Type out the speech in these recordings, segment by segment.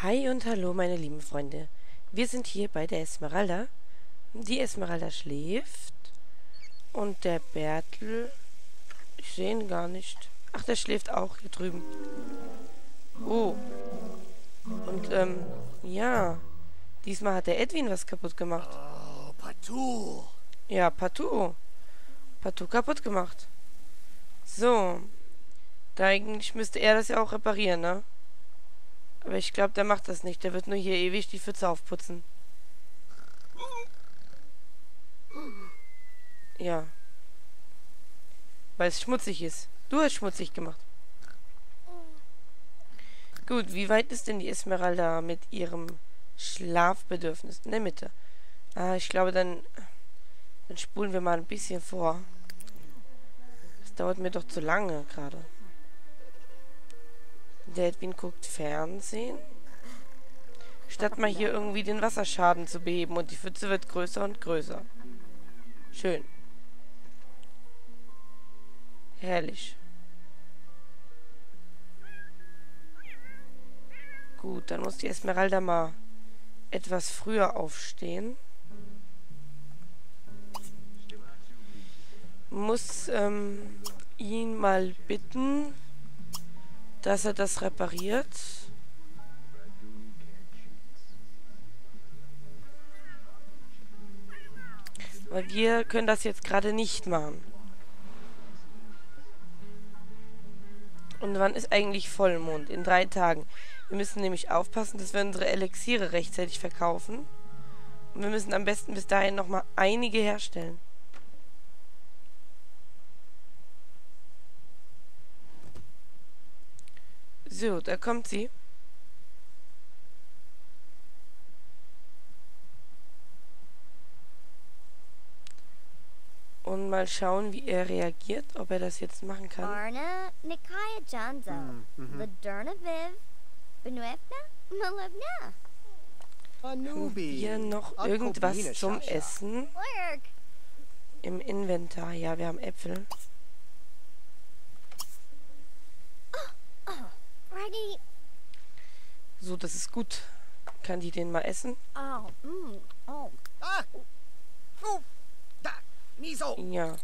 Hi und hallo, meine lieben Freunde. Wir sind hier bei der Esmeralda. Die Esmeralda schläft. Und der Bertel... Ich sehe ihn gar nicht. Ach, der schläft auch hier drüben. Oh. Und, ja. Diesmal hat der Edwin was kaputt gemacht. Oh, partout. Ja, partout. Partout kaputt gemacht. So. Da eigentlich müsste er das ja auch reparieren, ne? Aber ich glaube, der macht das nicht. Der wird nur hier ewig die Pfütze aufputzen. Ja. Weil es schmutzig ist. Du hast schmutzig gemacht. Gut, wie weit ist denn die Esmeralda mit ihrem Schlafbedürfnis? In der Mitte. Ah, ich glaube, dann spulen wir mal ein bisschen vor. Das dauert mir doch zu lange gerade. Der Edwin guckt Fernsehen. Statt mal hier irgendwie den Wasserschaden zu beheben. Und die Pfütze wird größer und größer. Schön. Herrlich. Gut, dann muss die Esmeralda mal etwas früher aufstehen. Muss ihn mal bitten, dass er das repariert. Weil wir können das jetzt gerade nicht machen. Und wann ist eigentlich Vollmond? In 3 Tagen. Wir müssen nämlich aufpassen, dass wir unsere Elixiere rechtzeitig verkaufen. Und wir müssen am besten bis dahin nochmal einige herstellen. So, da kommt sie. Und mal schauen, wie er reagiert, ob er das jetzt machen kann. Arna Nikaya Janzo, Ladurna Viv, Benuevna, Malevna. Haben wir noch irgendwas zum Essen Lurk. im Inventar? Ja, wir haben Äpfel. Ready? So, das ist gut. Kann die den mal essen? Oh, oh. Ah! Oh! Da! Niso! Ja.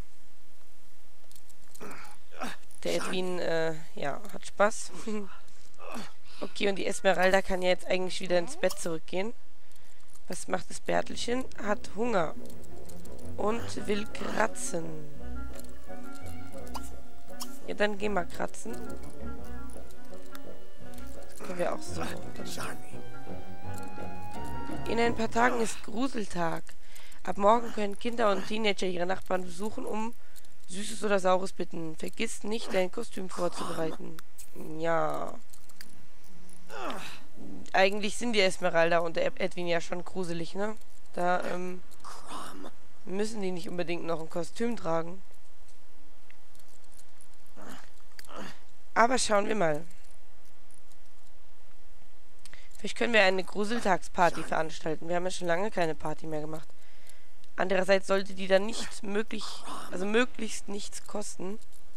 Der Edwin, ja, hat Spaß. Okay, und die Esmeralda kann ja jetzt eigentlich wieder ins Bett zurückgehen. Was macht das Bertelchen? Hat Hunger. Und will kratzen. Ja, dann geh mal kratzen. Das können wir auch so. In ein paar Tagen ist Gruseltag. Ab morgen können Kinder und Teenager ihre Nachbarn besuchen, um Süßes oder Saures bitten. Vergiss nicht, dein Kostüm vorzubereiten. Ja. Eigentlich sind die Esmeralda und der Edwin ja schon gruselig, ne? Da, müssen die nicht unbedingt noch ein Kostüm tragen. Aber schauen wir mal. Vielleicht können wir eine Gruseltagsparty veranstalten. Wir haben ja schon lange keine Party mehr gemacht. Andererseits sollte die dann nicht möglichst nichts kosten.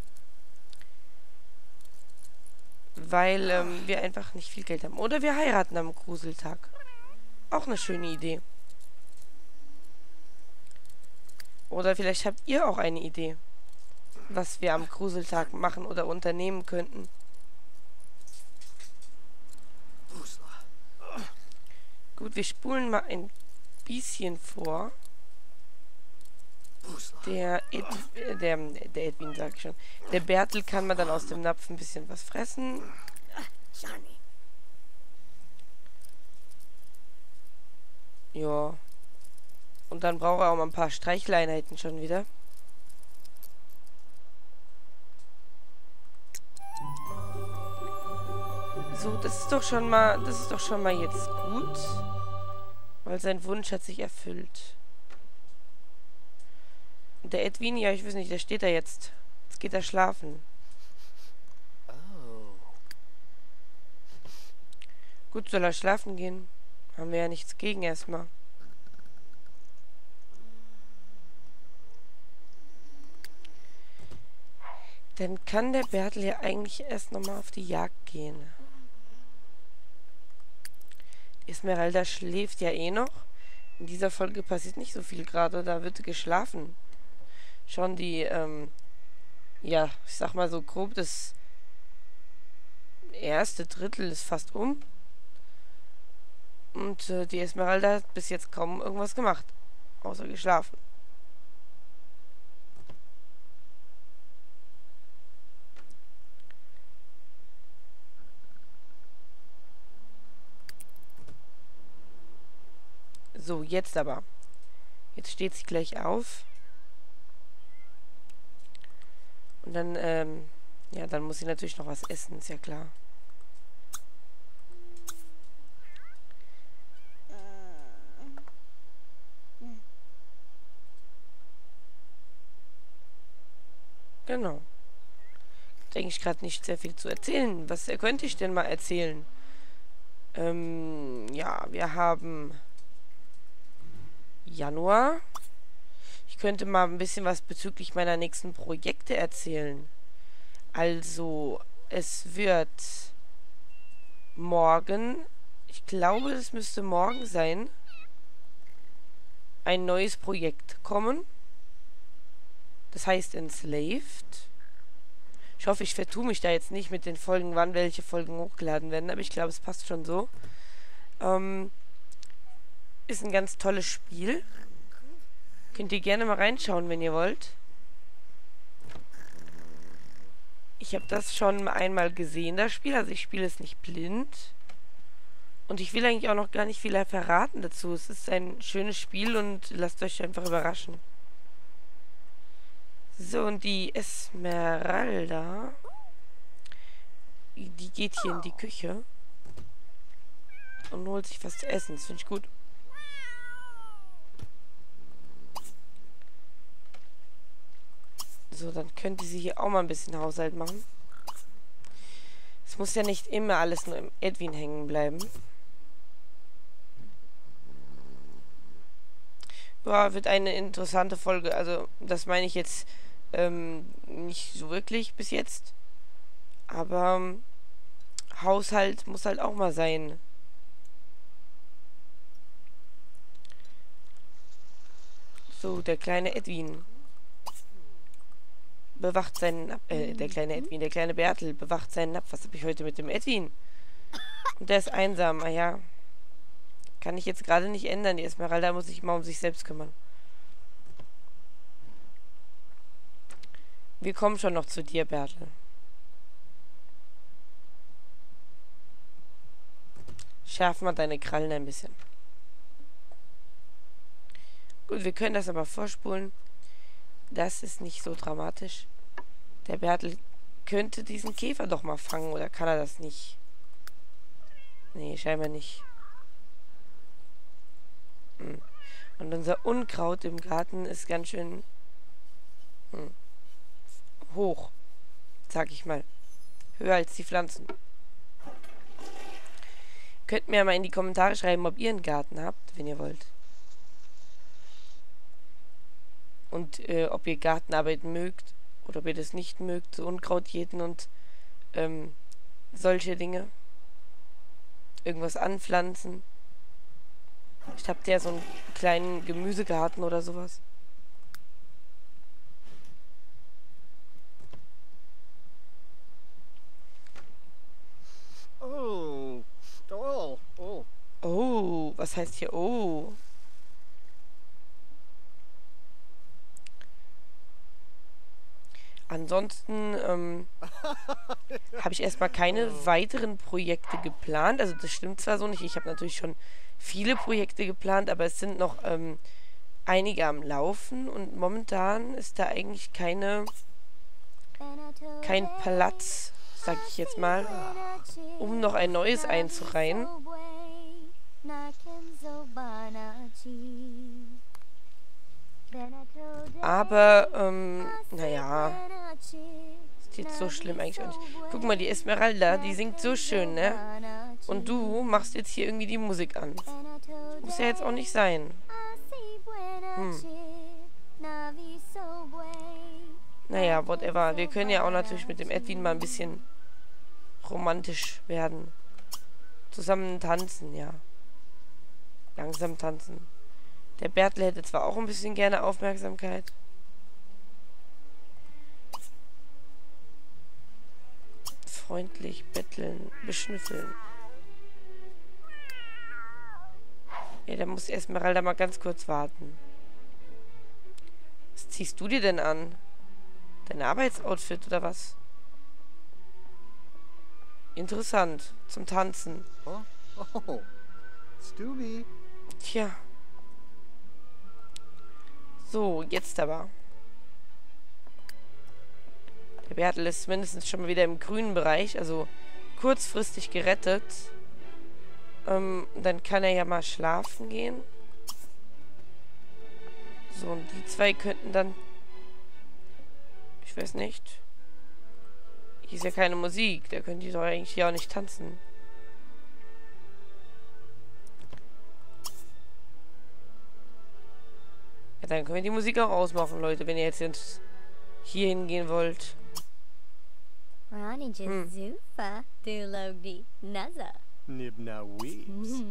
Weil wir einfach nicht viel Geld haben. Oder wir heiraten am Gruseltag. Auch eine schöne Idee. Oder vielleicht habt ihr auch eine Idee, was wir am Gruseltag machen oder unternehmen könnten. Gut, wir spulen mal ein bisschen vor. Der Edwin, sag ich schon. Der Bertel kann man dann aus dem Napf ein bisschen was fressen. Ja. Und dann braucht er auch mal ein paar Streichleinheiten schon wieder. So, das ist doch schon mal jetzt gut. Weil sein Wunsch hat sich erfüllt. Und der Edwin, ja, ich weiß nicht, der steht da jetzt. Jetzt geht er schlafen. Gut, soll er schlafen gehen? Haben wir ja nichts gegen erstmal. Dann kann der Bertel ja eigentlich erst nochmal auf die Jagd gehen. Esmeralda schläft ja eh noch. In dieser Folge passiert nicht so viel gerade, da wird geschlafen. Schon die, ja, ich sag mal so grob, das erste Drittel ist fast um. Und die Esmeralda hat bis jetzt kaum irgendwas gemacht. Außer geschlafen. So, jetzt aber. Jetzt steht sie gleich auf. Und dann, ja, dann muss sie natürlich noch was essen, ist ja klar. Genau. Gibt eigentlich gerade nicht sehr viel zu erzählen. Was könnte ich denn mal erzählen? Ja, wir haben Januar. Ich könnte mal ein bisschen was bezüglich meiner nächsten Projekte erzählen. Also, es wird morgen, ich glaube, es müsste morgen sein, ein neues Projekt kommen. Das heißt Enslaved. Ich hoffe, ich vertue mich da jetzt nicht mit den Folgen, wann welche Folgen hochgeladen werden, aber ich glaube, es passt schon so. Ist ein ganz tolles Spiel. Könnt ihr gerne mal reinschauen, wenn ihr wollt. Ich habe das schon einmal gesehen, das Spiel. Also ich spiele es nicht blind. Und ich will eigentlich auch noch gar nicht viel verraten dazu. Es ist ein schönes Spiel und lasst euch einfach überraschen. So, und die Esmeralda, die geht hier in die Küche und holt sich was zu essen. Das finde ich gut. So, dann könnte sie hier auch mal ein bisschen Haushalt machen. Es muss ja nicht immer alles nur im Edwin hängen bleiben. Ja, wird eine interessante Folge. Also, das meine ich jetzt nicht so wirklich bis jetzt. Aber Haushalt muss halt auch mal sein. So, der kleine Edwin bewacht seinen der kleine Bertel bewacht seinen Napf. Was habe ich heute mit dem Edwin? Und der ist einsam. Ah ja. Kann ich jetzt gerade nicht ändern. Die Esmeralda muss sich mal um sich selbst kümmern. Wir kommen schon noch zu dir, Bertel. Schärf mal deine Krallen ein bisschen. Gut, wir können das aber vorspulen. Das ist nicht so dramatisch. Der Bertel könnte diesen Käfer doch mal fangen, oder kann er das nicht? Nee, scheinbar nicht. Und unser Unkraut im Garten ist ganz schön hoch, sag ich mal. Höher als die Pflanzen. Könnt mir ja mal in die Kommentare schreiben, ob ihr einen Garten habt, wenn ihr wollt. Und ob ihr Gartenarbeit mögt oder ob ihr das nicht mögt, so Unkraut jäten und solche Dinge. Irgendwas anpflanzen. Ich hab ja so einen kleinen Gemüsegarten oder sowas. Oh. Oh. Oh. Oh, was heißt hier oh? Ansonsten habe ich erstmal keine weiteren Projekte geplant. Also das stimmt zwar so nicht. Ich habe natürlich schon viele Projekte geplant, aber es sind noch einige am Laufen und momentan ist da eigentlich kein Platz, sag ich jetzt mal, um noch ein neues einzureihen. Aber, naja, ist jetzt so schlimm eigentlich auch nicht. Guck mal, die Esmeralda, die singt so schön, ne? Und du machst jetzt hier irgendwie die Musik an. Muss ja jetzt auch nicht sein. Naja, whatever. Wir können ja auch natürlich mit dem Edwin mal ein bisschen romantisch werden. Zusammen tanzen, ja. Langsam tanzen. Der Bertel hätte zwar auch ein bisschen gerne Aufmerksamkeit. Freundlich betteln, beschnüffeln. Ja, da muss Esmeralda mal ganz kurz warten. Was ziehst du dir denn an? Dein Arbeitsoutfit oder was? Interessant. Zum Tanzen. Oh, Stubby. Tja. So, jetzt aber. Der Bertel ist mindestens schon mal wieder im grünen Bereich, also kurzfristig gerettet. Dann kann er ja mal schlafen gehen. So, und die zwei könnten dann... Ich weiß nicht. Hier ist ja keine Musik. Da können die doch eigentlich hier auch nicht tanzen. Ja, dann können wir die Musik auch ausmachen, Leute, wenn ihr jetzt hier hingehen wollt. Ronnie Jazufa, du Logdi Naza. Nibna Weeps.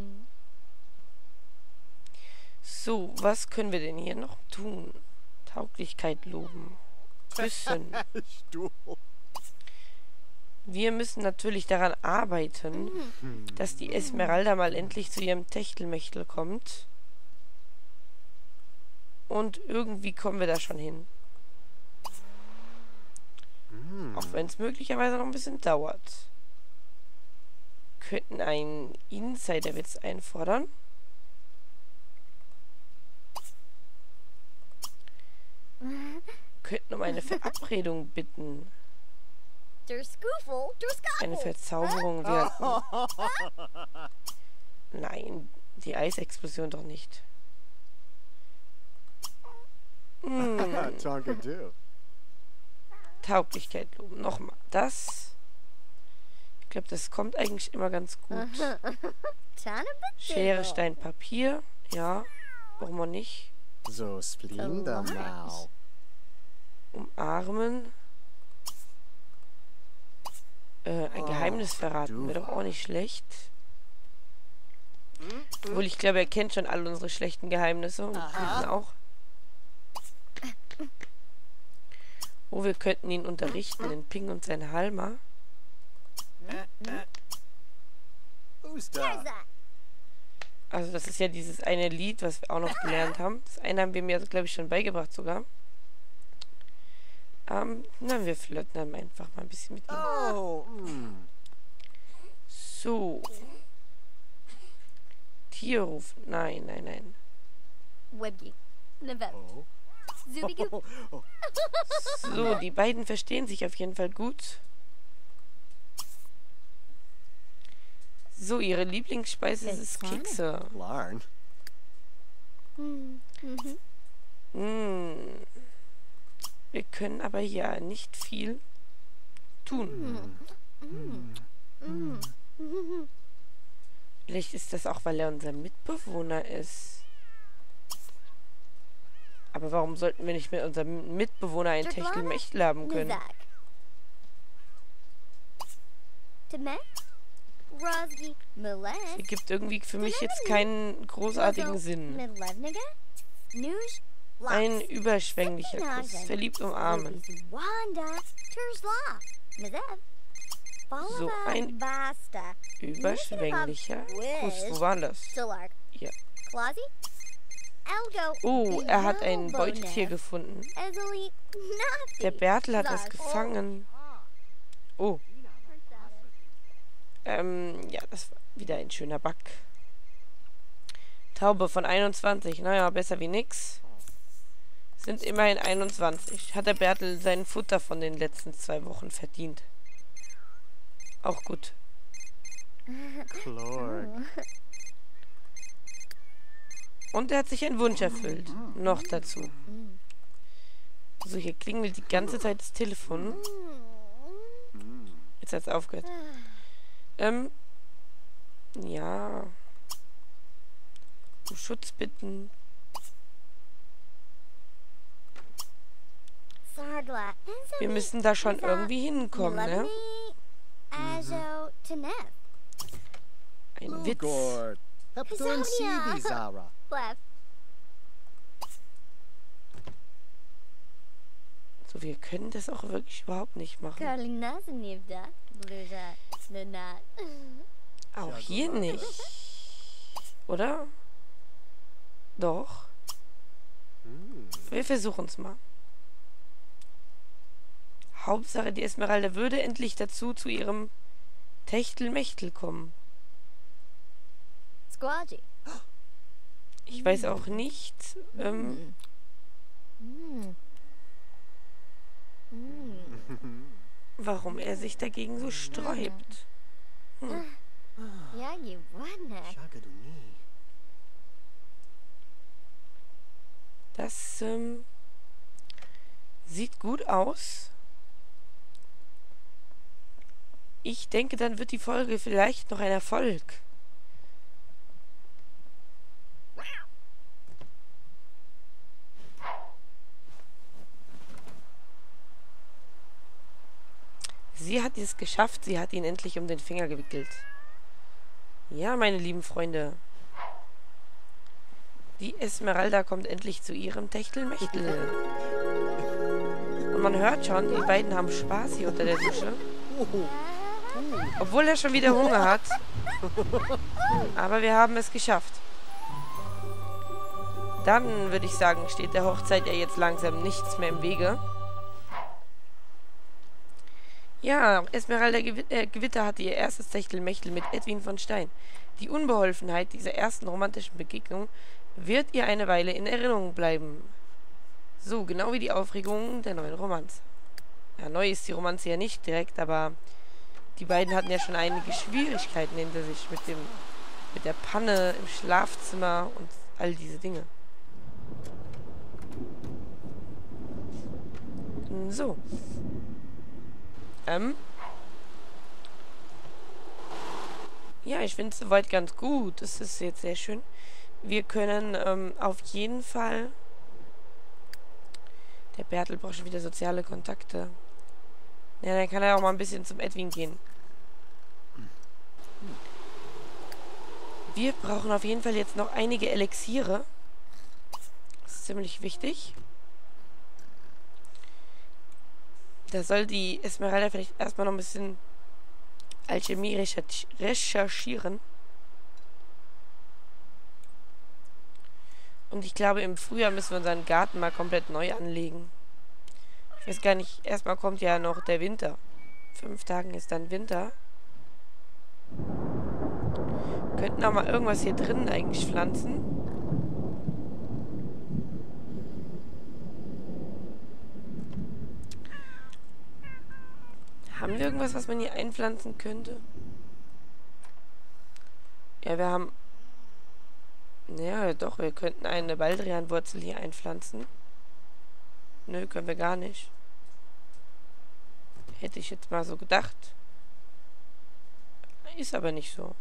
So, was können wir denn hier noch tun? Tauglichkeit loben. Küssen. Stuhl. Wir müssen natürlich daran arbeiten, dass die Esmeralda mal endlich zu ihrem Techtelmechtel kommt. Und irgendwie kommen wir da schon hin. Auch wenn es möglicherweise noch ein bisschen dauert. Könnten einen Insiderwitz einfordern. Könnten um eine Verabredung bitten. Der Scoofle, der Eine Scoffle. Verzauberung wirken. Nein, die Eisexplosion doch nicht. Tonka do. Tauglichkeit loben. Nochmal. Das. Ich glaube, das kommt eigentlich immer ganz gut. Schere, Stein, Papier. Ja. Warum auch nicht? So splinda now. Umarmen. Ein Geheimnis verraten. Wäre doch auch nicht schlecht. Obwohl, ich glaube, er kennt schon alle unsere schlechten Geheimnisse. Und guten auch. Oh, wir könnten ihn unterrichten, den Ping und sein Halma. Who's that? Also das ist ja dieses eine Lied, was wir auch noch gelernt haben. Das eine haben wir mir, glaube ich, schon beigebracht sogar. Na, wir flirten dann einfach mal ein bisschen mit ihm. Oh, So. Tierruf. Nein, nein, nein. Webgi. Never. Oh. Zubigu. So, die beiden verstehen sich auf jeden Fall gut. So, ihre Lieblingsspeise ist Kekse. Larn. Wir können aber hier nicht viel tun. Vielleicht ist das auch, weil er unser Mitbewohner ist. Aber warum sollten wir nicht mit unserem Mitbewohner ein Techtelmechtel haben können? Nizak. Temek. Rosgi. Miles. Ergibt irgendwie für mich jetzt keinen großartigen Sinn. Midlevniga. Nuj. Ein überschwänglicher Kuss. Verliebt umarmen. Wanda. Tersla. Mizev. So ein Basta. überschwänglicher Kuss. Wo war das? Stilark. Hier. Klasi. Elgo. Oh, er hat ein Beutetier gefunden. Ezeli. Nafi. Der Bertel hat was gefangen. Oh. Ja, das war wieder ein schöner Bug. Taube von 21. Naja, besser wie nix. Sind immerhin 21. Hat der Bertel sein Futter von den letzten 2 Wochen verdient. Auch gut. Chlorg. Und er hat sich einen Wunsch erfüllt. Noch dazu. So, hier klingelt die ganze Zeit das Telefon. Jetzt hat es aufgehört. Ja. Um Schutz bitten. Sargla. Wir müssen da schon irgendwie hinkommen, ne? Ajo Tenef. Ein Witz. Lugord. Hepton Sonia. Sibi, Zara. Left. So, wir können das auch wirklich überhaupt nicht machen. Carolina Zanivda. Bluja. Nunat. Auch hier nicht. Oder? Doch. Wir versuchen es mal. Hauptsache, die Esmeralda würde endlich dazu zu ihrem Techtelmechtel kommen. Squadgy. Ich weiß auch nicht, warum er sich dagegen so sträubt. Yeah, you wouldn't. Shagaduni. Das sieht gut aus. Ich denke, dann wird die Folge vielleicht noch ein Erfolg. Sie hat es geschafft. Sie hat ihn endlich um den Finger gewickelt. Ja, meine lieben Freunde. Die Esmeralda kommt endlich zu ihrem Techtelmechtel. Und man hört schon, die beiden haben Spaß hier unter der Dusche. Obwohl er schon wieder Hunger hat. Aber wir haben es geschafft. Dann würde ich sagen, steht der Hochzeit ja jetzt langsam nichts mehr im Wege. Ja, Esmeralda Gewitter hatte ihr erstes Techtelmechtel mit Edwin von Stein. Die Unbeholfenheit dieser ersten romantischen Begegnung wird ihr eine Weile in Erinnerung bleiben. So, genau wie die Aufregung der neuen Romanze. Ja, neu ist die Romanze ja nicht direkt, aber die beiden hatten ja schon einige Schwierigkeiten hinter sich mit der Panne im Schlafzimmer und all diese Dinge. So. Ja, ich finde es soweit ganz gut. Das ist jetzt sehr schön. Wir können auf jeden Fall... Der Bertel braucht schon wieder soziale Kontakte. Ja, dann kann er auch mal ein bisschen zum Edwin gehen. Wir brauchen auf jeden Fall jetzt noch einige Elixiere. Das ist ziemlich wichtig. Da soll die Esmeralda vielleicht erstmal noch ein bisschen Alchemie recherchieren. Und ich glaube, im Frühjahr müssen wir unseren Garten mal komplett neu anlegen. Ich weiß gar nicht, erstmal kommt ja noch der Winter. 5 Tagen ist dann Winter. Könnten auch mal irgendwas hier drinnen eigentlich pflanzen. Haben wir irgendwas, was man hier einpflanzen könnte? Ja, wir haben... Ja, doch, wir könnten eine Baldrianwurzel hier einpflanzen. Nö, können wir gar nicht. Hätte ich jetzt mal so gedacht. Ist aber nicht so.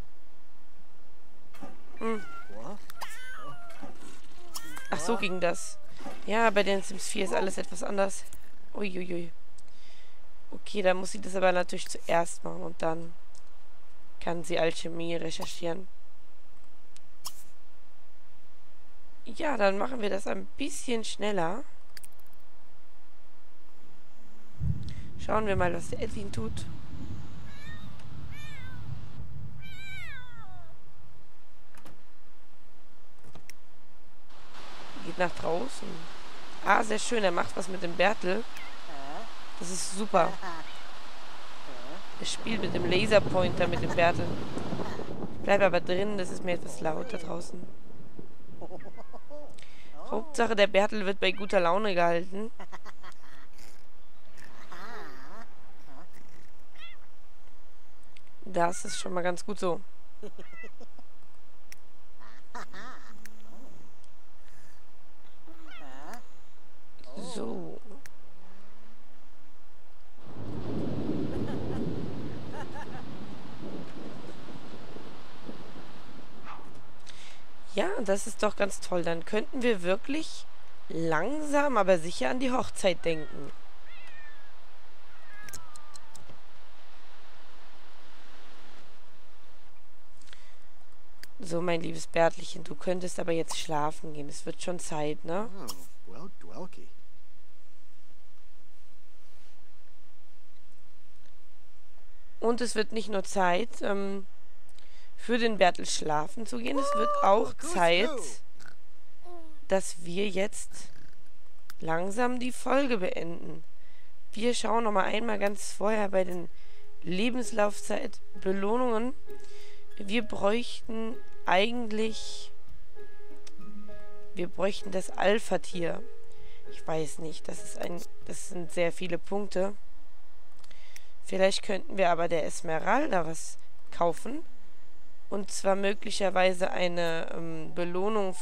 Ach, so ging das. Ja, bei den Sims 4 ist alles etwas anders. Uiuiui. Okay, dann muss sie das aber natürlich zuerst machen und dann kann sie Alchemie recherchieren. Ja, dann machen wir das ein bisschen schneller. Schauen wir mal, was der Edwin tut. Geht nach draußen. Ah, sehr schön. Er macht was mit dem Bertel. Das ist super. Er spielt mit dem Laserpointer mit dem Bertel. Bleib aber drin, das ist mir etwas laut da draußen. Hauptsache, der Bertel wird bei guter Laune gehalten. Das ist schon mal ganz gut so. So. Ja, das ist doch ganz toll. Dann könnten wir wirklich langsam, aber sicher an die Hochzeit denken. So, mein liebes Bärtelchen, du könntest aber jetzt schlafen gehen. Es wird schon Zeit, ne? Oh, well, Dwelky. Und es wird nicht nur Zeit, für den Bärtel schlafen zu gehen. Es wird auch Zeit, dass wir jetzt langsam die Folge beenden. Wir schauen noch mal einmal ganz vorher bei den Lebenslaufzeit-Belohnungen. Wir bräuchten eigentlich... Wir bräuchten das Alpha-Tier. Ich weiß nicht, das sind sehr viele Punkte. Vielleicht könnten wir aber der Esmeralda was kaufen. Und zwar möglicherweise eine Belohnung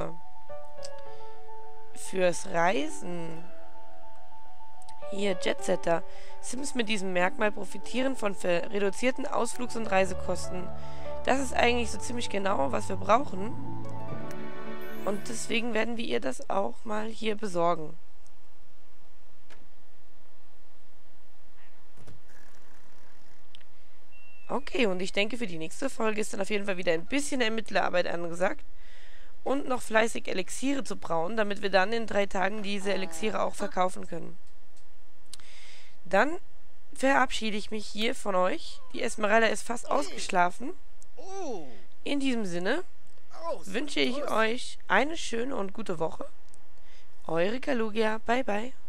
fürs Reisen. Hier, Jetsetter. Sims mit diesem Merkmal profitieren von reduzierten Ausflugs- und Reisekosten. Das ist eigentlich so ziemlich genau, was wir brauchen. Und deswegen werden wir ihr das auch mal hier besorgen. Okay, und ich denke, für die nächste Folge ist dann auf jeden Fall wieder ein bisschen Ermittlerarbeit angesagt. Und noch fleißig Elixiere zu brauen, damit wir dann in 3 Tagen diese Elixiere auch verkaufen können. Dann verabschiede ich mich hier von euch. Die Esmeralda ist fast ausgeschlafen. In diesem Sinne wünsche ich euch eine schöne und gute Woche. Eure Kalugia. Bye, bye.